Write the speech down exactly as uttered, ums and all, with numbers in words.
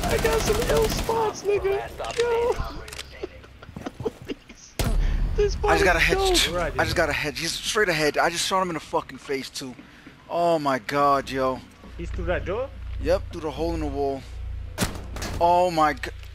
I got some ill spots, nigga. Yo. This I just got a hedge dope. too. Right, I just got a hedge. He's straight ahead. I just shot him in the fucking face too. Oh my god, yo. He's through that door? Yep, through the hole in the wall. Oh my god.